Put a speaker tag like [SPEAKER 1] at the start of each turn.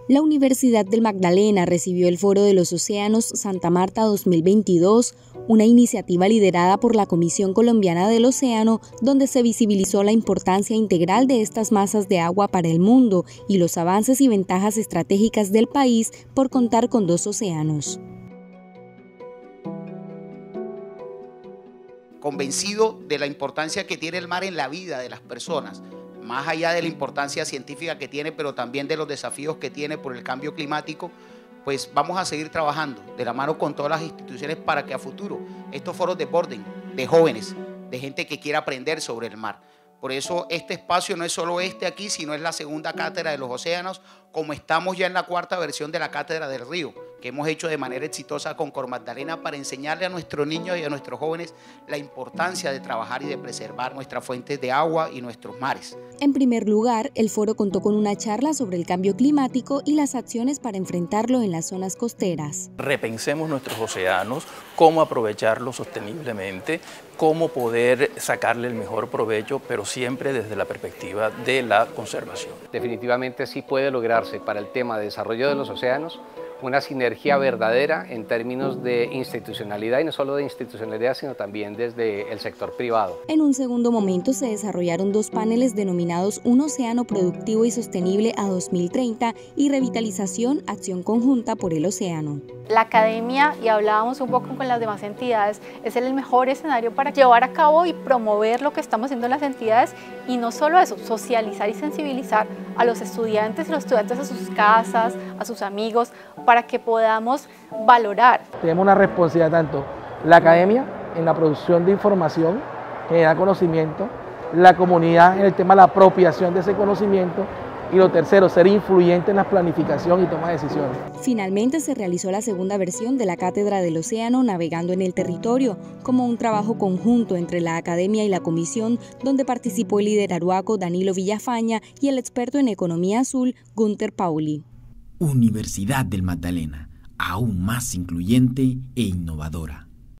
[SPEAKER 1] La Universidad del Magdalena recibió el Foro de los Océanos Santa Marta 2022, una iniciativa liderada por la Comisión Colombiana del Océano, donde se visibilizó la importancia integral de estas masas de agua para el mundo y los avances y ventajas estratégicas del país por contar con 2 océanos.
[SPEAKER 2] Convencido de la importancia que tiene el mar en la vida de las personas, más allá de la importancia científica que tiene, pero también de los desafíos que tiene por el cambio climático, pues vamos a seguir trabajando de la mano con todas las instituciones para que a futuro estos foros de boarding, de jóvenes, de gente que quiera aprender sobre el mar. Por eso este espacio no es solo este aquí, sino es la segunda cátedra de los océanos, como estamos ya en la 4ª versión de la cátedra del río, que hemos hecho de manera exitosa con Cor Magdalena para enseñarle a nuestros niños y a nuestros jóvenes la importancia de trabajar y de preservar nuestras fuentes de agua y nuestros mares.
[SPEAKER 1] En primer lugar, el foro contó con una charla sobre el cambio climático y las acciones para enfrentarlo en las zonas costeras.
[SPEAKER 3] Repensemos nuestros océanos, cómo aprovecharlos sosteniblemente, cómo poder sacarle el mejor provecho, pero siempre desde la perspectiva de la conservación.
[SPEAKER 4] Definitivamente sí puede lograrse para el tema de desarrollo de los océanos una sinergia verdadera en términos de institucionalidad, y no solo de institucionalidad, sino también desde el sector privado.
[SPEAKER 1] En un segundo momento se desarrollaron 2 paneles denominados Un océano productivo y sostenible a 2030 y Revitalización, acción conjunta por el océano.
[SPEAKER 5] La academia, y hablábamos un poco con las demás entidades, es el mejor escenario para llevar a cabo y promover lo que estamos haciendo las entidades, y no solo eso, socializar y sensibilizar a los estudiantes y los estudiantes a sus casas, a sus amigos, para que podamos valorar.
[SPEAKER 6] Tenemos una responsabilidad tanto la academia en la producción de información, generar conocimiento, la comunidad en el tema de la apropiación de ese conocimiento, y lo tercero, ser influyente en la planificación y toma de decisiones.
[SPEAKER 1] Finalmente se realizó la segunda versión de la Cátedra del Océano Navegando en el Territorio, como un trabajo conjunto entre la academia y la comisión, donde participó el líder aruaco Danilo Villafaña y el experto en economía azul Gunter Pauli.
[SPEAKER 7] Universidad del Magdalena, aún más incluyente e innovadora.